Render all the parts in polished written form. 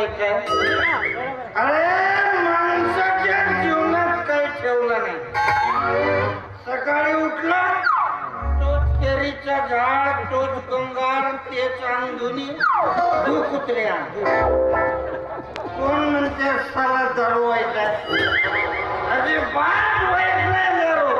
वाईट आहे. अरे माणसाच्या जीवनात काही ठेवलं नाही. सकाळी उठला तोच केरीचा झाड, तोच गंगार, तेच अंधुनी, तू कुत्र्या. कोण म्हणते साला दारू वाईट आहे? अजिबात वाईट नाही दारू.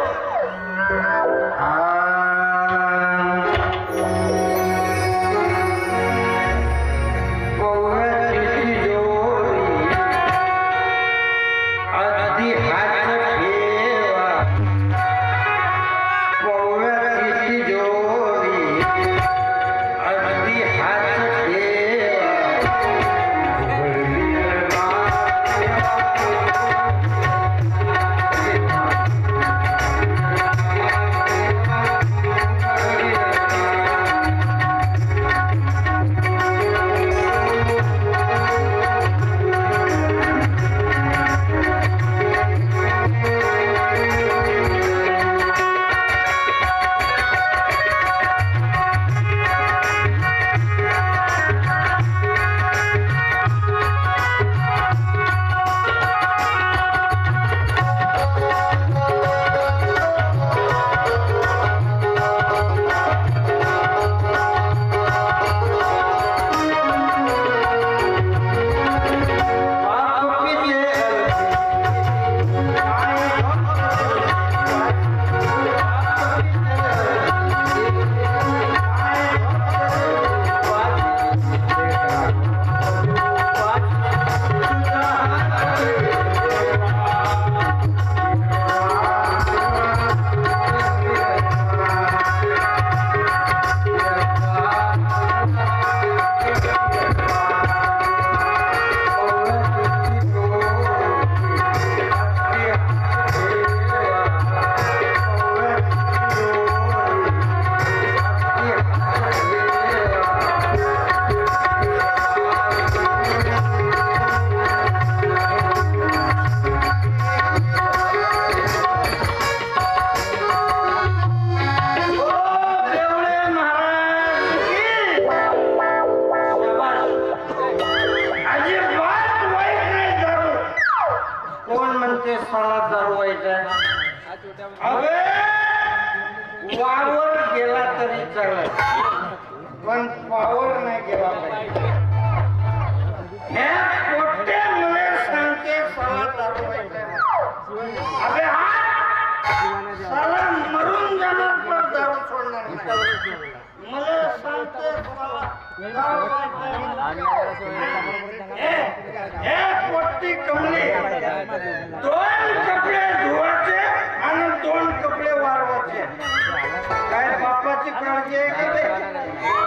वावर गेला तरी चालेल पण पावर नाही गेला पाहिजे. हे पोट्टे मुले सांगते साला दारू वाईट आहे. अबे साला मरून जाणार पण दारू सोडणार नाही. मला सांगते साला दारू वाईट आहे. हे पोट्टी कमली दोन कपडे धुवायचे आणि दोन कपडे वाळवायचे. काय बापाची काळजी आहे का ते?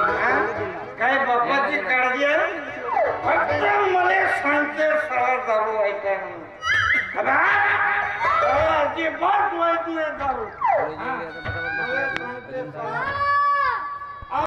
काय बापाची काळजी आहे? फक्त मला सांगते साला दारू वाईट आहे म्हणून. अजिबात वाईट नाही दारू. मला सांगते साला